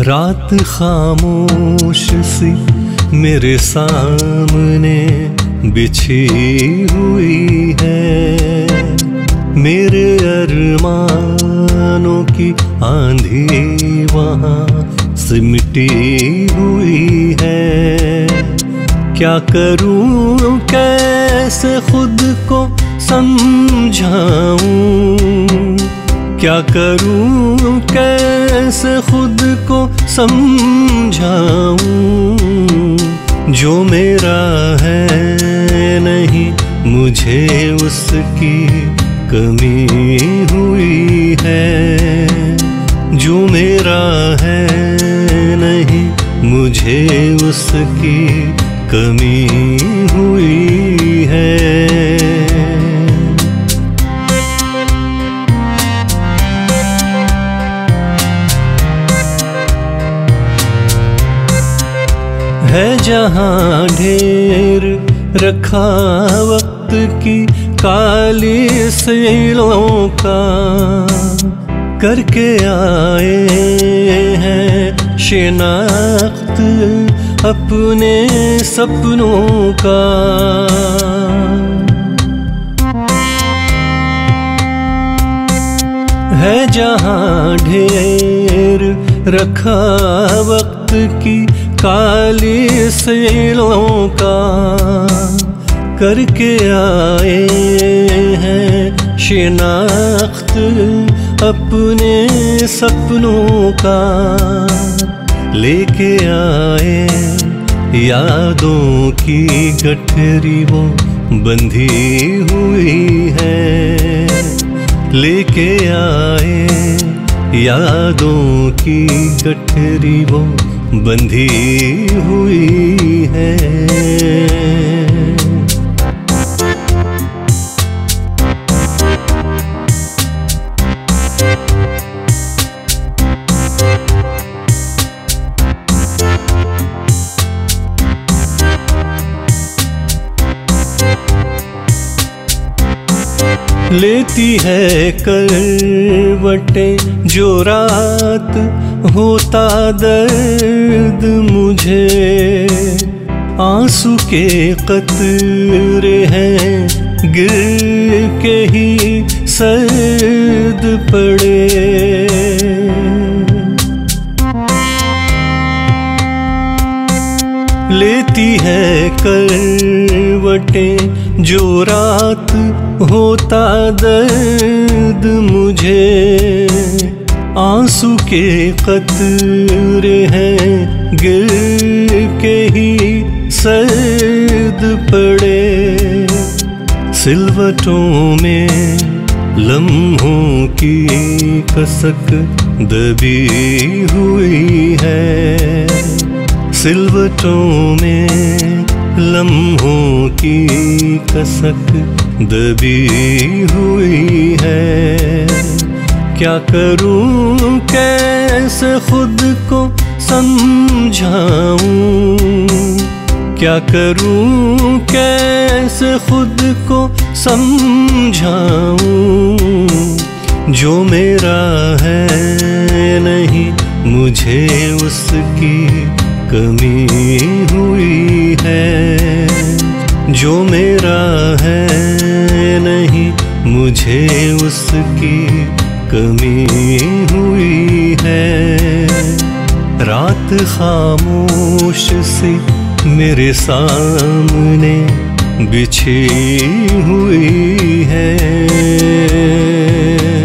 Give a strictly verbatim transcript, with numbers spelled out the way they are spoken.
रात खामोश सी मेरे सामने बिछी हुई है, मेरे अरमानों की आंधी वहाँ सिमटी हुई है। क्या करूं कैसे खुद को समझाऊं, क्या करूं कैसे खुद को समझाऊं, जो मेरा है नहीं मुझे उसकी कमी हुई है, जो मेरा है नहीं मुझे उसकी कमी हुई है। है जहाँ ढेर रखा वक्त की काली सीलों का, करके आए हैं शिनाख्त अपने सपनों का। है जहाँ ढेर रखा वक्त की काली सीलों का, करके आए हैं शिनाख्त अपने सपनों का। लेके आए यादों की गठरी वो बंधी हुई है, लेके आए यादों की गठरी वो बंधी हुई है। लेती है करवटें जो रात होता दर्द मुझे, आंसू के कतरे हैं गिर के ही सर्द पड़े। लेती है करवटें जो रात होता दर्द मुझे, आंसू के कतरे हैं गिर के ही सर्द पड़े। सिलवटों में लम्हों की कसक दबी हुई है, सिलवटों में लम्हों की कसक दबी हुई है। क्या करूं कैसे खुद को समझाऊं, क्या करूं कैसे खुद को समझाऊं, जो मेरा है नहीं मुझे उसकी कमी हुई है, जो मेरा है नहीं मुझे उसकी कमी हुई है। रात खामोश सी मेरे सामने बिछी हुई है।